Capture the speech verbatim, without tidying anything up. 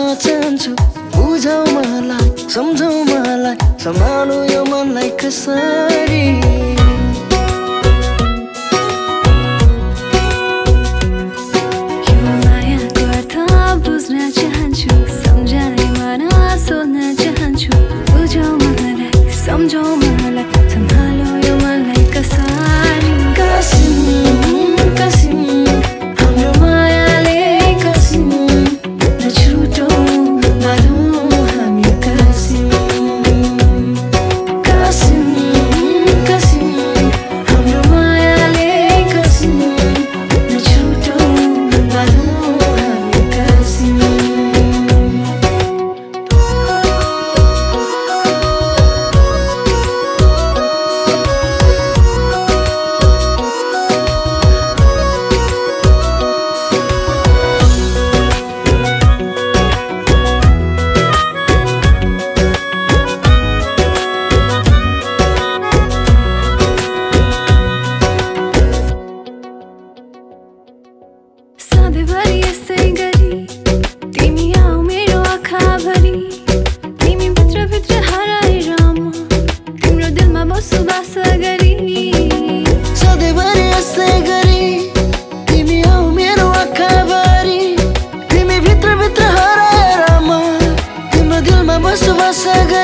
चाहन्छु बुझौ मलाई सम्झौ मलाई सम्हालो यो मनलाई कसरी यो मायाको अर्थ बुझ्न चाहन्छु सम्झाइ मन सोध्न चाहन्छु बुझौ मलाई सम्झौ मलाई सम्हालो यो मनलाई कसरी कसिम कसिम हाम्रो मायाले कसिम नछुटौ बाँधौँ हामी कसिम कसिम कसिम हाम्रो मायाले कसिम नछुटौ बाँधौँ हामी कसिम सधैँभरि यसै गरी तिमी आऊ मेरो आँखाभरि तिमी भित्र भित्र हराएर म तिम्रो दिलमा बसोबास गरी सधैँभरि यसै गरी तिमी आऊ मेरो आँखाभरि तिमी भित्र भित्र हराएर म तिम्रो दिलमा बसोबास गरी